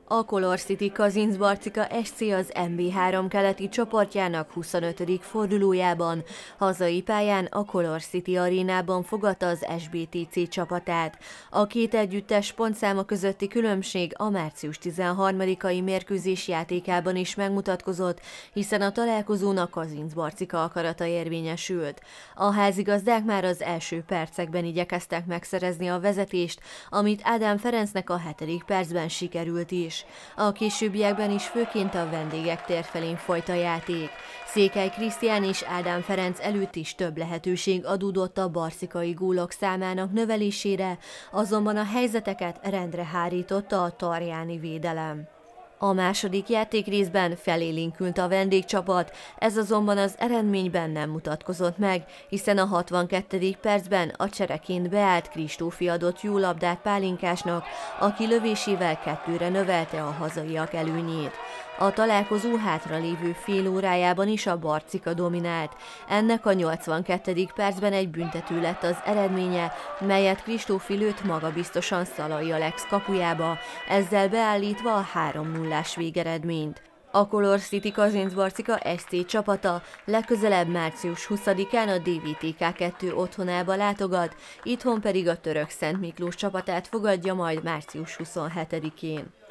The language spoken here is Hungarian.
A Color City Kazincbarcika SC az NB3 keleti csoportjának 25. fordulójában hazai pályán a Color City arénában fogadta az SBTC csapatát. A két együttes pontszáma közötti különbség a március 13-ai mérkőzés játékában is megmutatkozott, hiszen a találkozón a Kazincbarcika akarata érvényesült. A házigazdák már az első percekben igyekeztek megszerezni a vezetést, amit Ádám Ferencnek a 7. percben sikerült is. A későbbiekben is főként a vendégek térfelén folyt a játék. Székely Krisztián és Ádám Ferenc előtt is több lehetőség adódott a barcikai gólok számának növelésére, azonban a helyzeteket rendre hárította a tarjáni védelem. A második játékrészben felélénkült a vendégcsapat, ez azonban az eredményben nem mutatkozott meg, hiszen a 62. percben a csereként beállt Kristófi adott jó labdát Pálinkásnak, aki lövésével 2-re növelte a hazaiak előnyét. A találkozó hátralévő fél órájában is a Barcika dominált. Ennek a 82. percben egy büntető lett az eredménye, melyet Kristófi lőtt magabiztosan Szalai Alex kapujába, ezzel beállítva a 3-0-ás végeredményt. A Color City Kazincbarcika SC csapata legközelebb március 20-án a DVTK 2 otthonába látogat, itthon pedig a török Szent Miklós csapatát fogadja majd március 27-én.